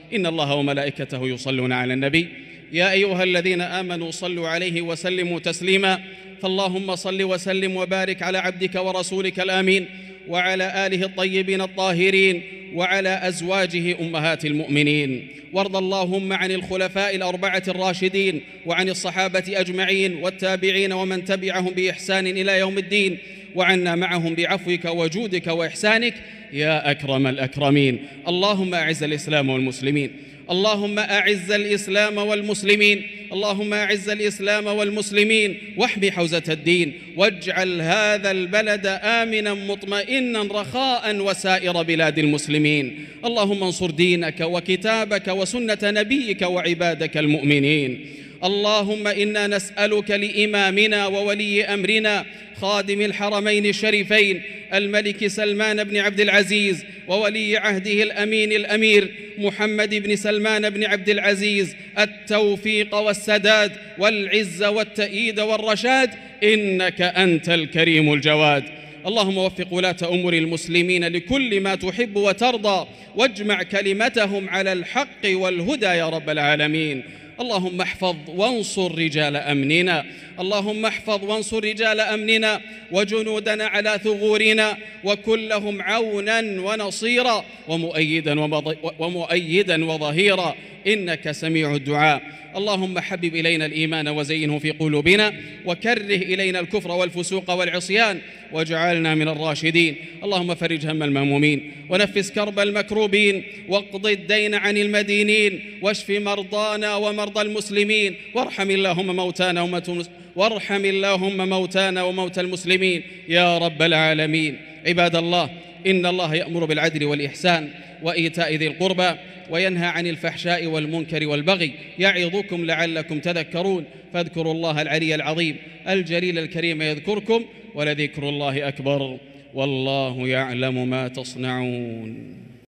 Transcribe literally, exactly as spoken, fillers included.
إن الله وملائكته يصلون على النبي يا أيها الذين آمنوا صلوا عليه وسلموا تسليما. فاللهم صل وسلم وبارك على عبدك ورسولك الآمين وعلى آله الطيبين الطاهرين وعلى أزواجه أمهات المؤمنين. وارض اللهم عن الخلفاء الأربعة الراشدين وعن الصحابة أجمعين والتابعين ومن تبعهم بإحسان إلى يوم الدين، وعنا معهم بعفوك وجودك وإحسانك يا أكرم الأكرمين. اللهم أعز الإسلام والمسلمين، اللهم أعز الإسلام والمسلمين، اللهم أعز الإسلام والمسلمين واحمي حوزة الدين، واجعل هذا البلد آمنا مطمئنا رخاء وسائر بلاد المسلمين. اللهم انصر دينك وكتابك وسنة نبيك وعبادك المؤمنين. اللهم إنا نسألك لإمامنا وولي أمرنا خادم الحرمين الشريفين الملك سلمان بن عبد العزيز وولي عهده الأمين الأمير محمد بن سلمان بن عبد العزيز التوفيق والسداد والعز والتأييد والرشاد، إنك أنت الكريم الجواد. اللهم وفق ولاة أمور المسلمين لكل ما تحب وترضى، واجمع كلمتهم على الحق والهدى يا رب العالمين. اللهم احفظ وانصر رجال أمننا، اللهم احفظ وانصر رجال أمننا وجنودنا على ثغورنا، وكن لهم عونا ونصيرا ومؤيدا, ومؤيدا وظهيرا، إنك سميع الدعاء. اللهم حبب إلينا الإيمان وزينه في قلوبنا، وكره إلينا الكفر والفسوق والعصيان، واجعلنا من الراشدين. اللهم فرج هم المهمومين، ونفس كرب المكروبين، واقض الدين عن المدينين، واشف مرضانا ومرضى المسلمين، وارحم اللهم موتانا وموتى وارحم اللهم موتانا وموتى المسلمين يا رب العالمين. عباد الله، إن الله يأمر بالعدل والإحسان وإيتاء ذي القربى وينهى عن الفحشاء والمنكر والبغي، يعظكم لعلكم تذكرون. فاذكروا الله العلي العظيم الجليل الكريم يذكركم، ولذكر الله أكبر، والله يعلم ما تصنعون.